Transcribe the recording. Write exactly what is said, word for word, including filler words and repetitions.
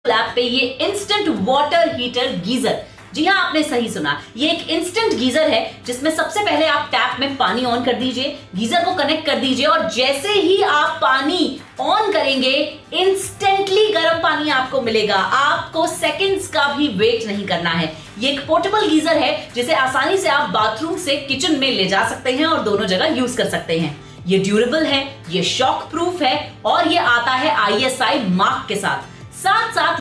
App पे ये instant water heater geyser, जी हाँ आपने सही सुना, ये एक इंस्टेंट गीजर है जिसमें सबसे पहले आप टैप में पानी ऑन कर दीजिए, गीजर को कनेक्ट कर दीजिए और जैसे ही आप पानी ऑन करेंगे इंस्टेंटली गर्म पानी आपको मिलेगा। आपको सेकंड्स का भी वेट नहीं करना है। ये एक पोर्टेबल गीजर है जिसे आसानी से आप बाथरूम से किचन में ले जा सकते हैं और दोनों जगह यूज कर सकते हैं। ये ड्यूरेबल है, ये शॉक प्रूफ है और ये आता है आई एस आई मार्क के साथ। साथ साथ